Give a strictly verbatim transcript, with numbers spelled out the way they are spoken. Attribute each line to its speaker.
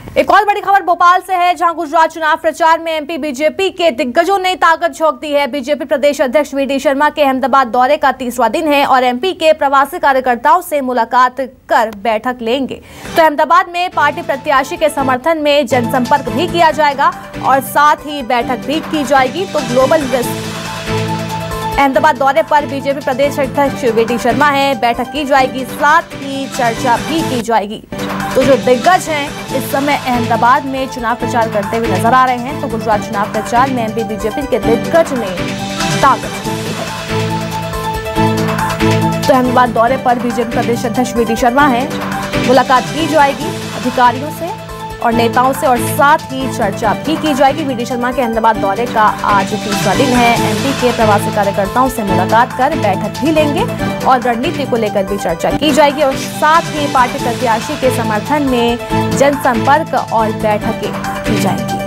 Speaker 1: एक और बड़ी खबर भोपाल से है, जहां गुजरात चुनाव प्रचार में एमपी बीजेपी के दिग्गजों ने ताकत झोंक दी है। बीजेपी प्रदेश अध्यक्ष वी डी शर्मा के अहमदाबाद दौरे का तीसरा दिन है और एमपी के प्रवासी कार्यकर्ताओं से मुलाकात कर बैठक लेंगे। तो अहमदाबाद में पार्टी प्रत्याशी के समर्थन में जनसंपर्क भी किया जाएगा और साथ ही बैठक भी की जाएगी। तो ग्लोबल अहमदाबाद दौरे पर बीजेपी प्रदेश अध्यक्ष वी डी शर्मा है, बैठक की जाएगी, साथ ही चर्चा भी की जाएगी। तो जो दिग्गज हैं इस समय अहमदाबाद में चुनाव प्रचार करते हुए नजर आ रहे हैं। तो गुजरात चुनाव प्रचार में एमपी बीजेपी के दिग्गज ने ताकत झोंकी है। तो अहमदाबाद दौरे पर बीजेपी प्रदेश अध्यक्ष वी डी शर्मा है, मुलाकात की जाएगी अधिकारियों से और नेताओं से और साथ ही चर्चा भी की जाएगी। वी डी शर्मा के अहमदाबाद दौरे का आज तीसरा दिन है। एमपी के प्रवासी कार्यकर्ताओं से मुलाकात कर बैठक भी लेंगे और रणनीति को लेकर भी चर्चा की जाएगी और साथ ही पार्टी प्रत्याशी के समर्थन में जनसंपर्क और बैठकें की जाएंगी।